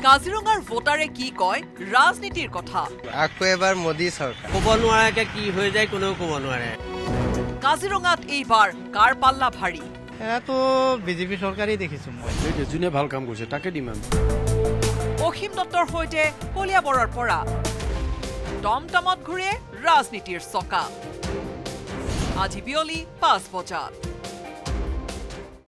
কাজিৰঙাৰ ভোটাৰে কি কয় ৰাজনীতিৰ কথা আকৌ এবাৰ মোদী চৰকাৰ ক'ব নোৱাৰে কি হৈ যায় কোনেও ক'ব নোৱাৰে কাজিৰঙাত এইবাৰ কাৰ পাল্লা ভাৰী এটো বিজেপি চৰকাৰেই দেখিছো মই যোনে ভাল কাম কৰিছে তাকে দিম আমি অসীম দত্তৰ হৈতে কলিয়াবৰৰ পৰা টমটমত ঘূৰে ৰাজনীতিৰ চকা আজি বিয়লি 5 বজাত